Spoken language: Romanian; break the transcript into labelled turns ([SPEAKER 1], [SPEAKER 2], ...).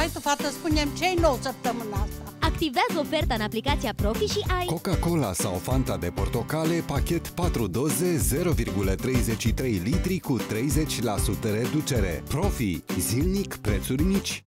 [SPEAKER 1] Hai tu, fată, spune-mi ce-i nou săptămâna asta.
[SPEAKER 2] Activează oferta în aplicația Profi și ai
[SPEAKER 3] Coca-Cola sau Fanta de portocale, pachet 4 doze, 0,33 litri cu 30% reducere. Profi, zilnic prețuri mici.